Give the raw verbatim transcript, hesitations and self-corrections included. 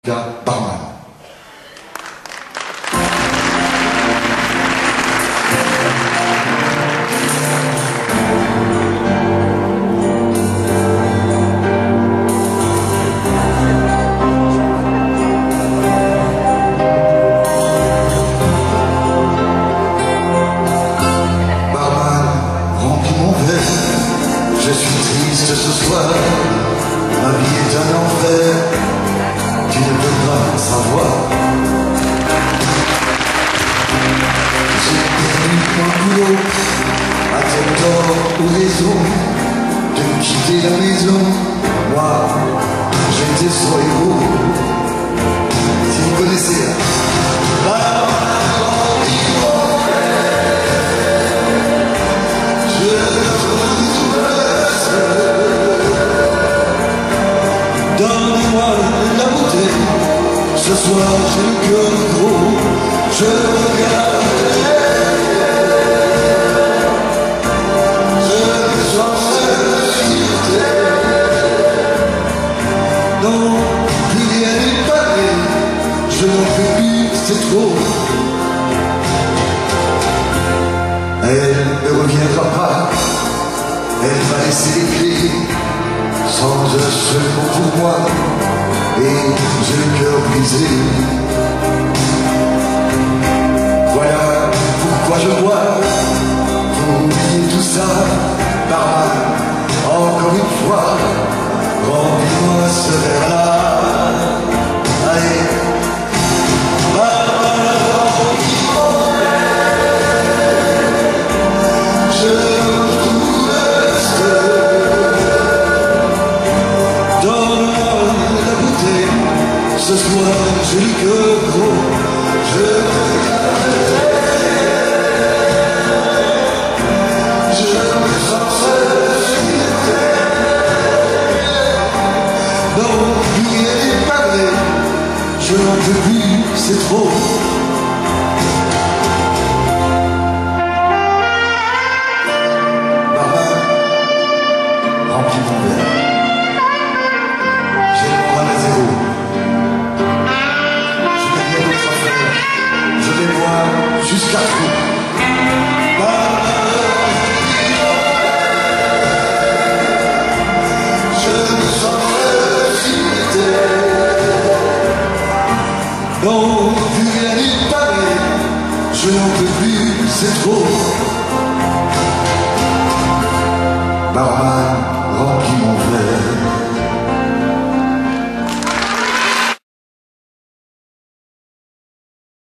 Barman. Je suis triste ce soir, ma vie est un enfer, tu ne peux pas savoir. J'ai perdu mon boulot, à tel tort ou raison, de quitter la maison. Moi, j'étais son héros. Si vous connaissez la ce soir j'ai le cœur gros, je regarde, je me sens fierté. Non, plus rien n'est pareil, je n'en peux plus, c'est trop. Elle ne reviendra pas, elle va laisser les clés, sans un seul mot pour moi. Et j'ai le cœur brisé. Voilà pourquoi je bois, pour oublier tout ça. Barman, encore une fois, remplis-moi ce verre-là. Allez, barman, remplis mon verre. Je tout reste. Ce soir, j'ai le cœur gros, je regarde, je me sens fierté. Non, plus rien n'est pareil, je n'en peux plus, c'est trop. Barman, remplis mon verre. J'ai le moral à zéro. Jusqu'à trop. Je me sens fierté. Non, plus rien n'est pareil, je n'en peux plus, c'est trop.